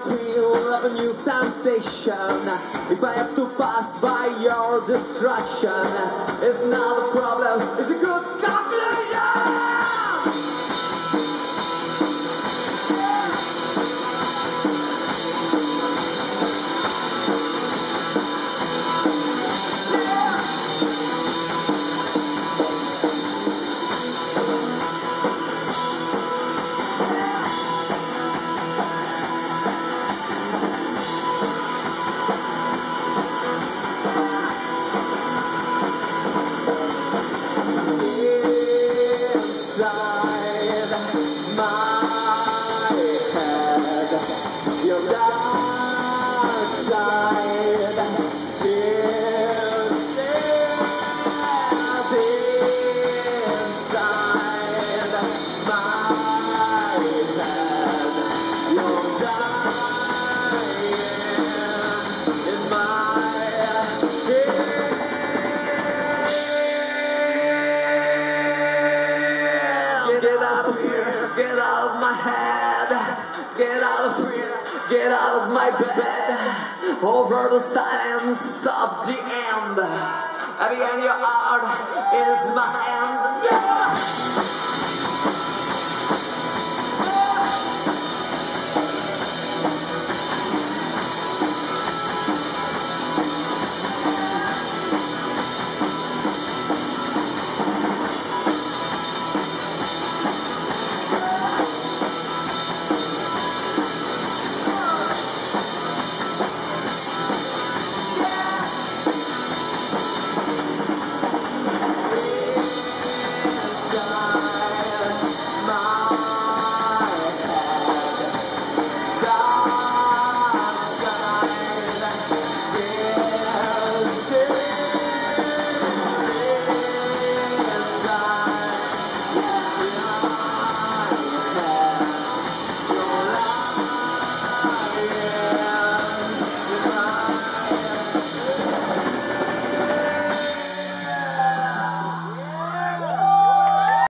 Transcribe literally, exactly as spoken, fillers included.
thrill of a new sensation. If I have to pass by your destruction, it's not a problem, it's a good calculation. Get out of here, get out of my head. Get out of here, get out of my bed. Over the silence of the end. At the end your art is my end. Yeah!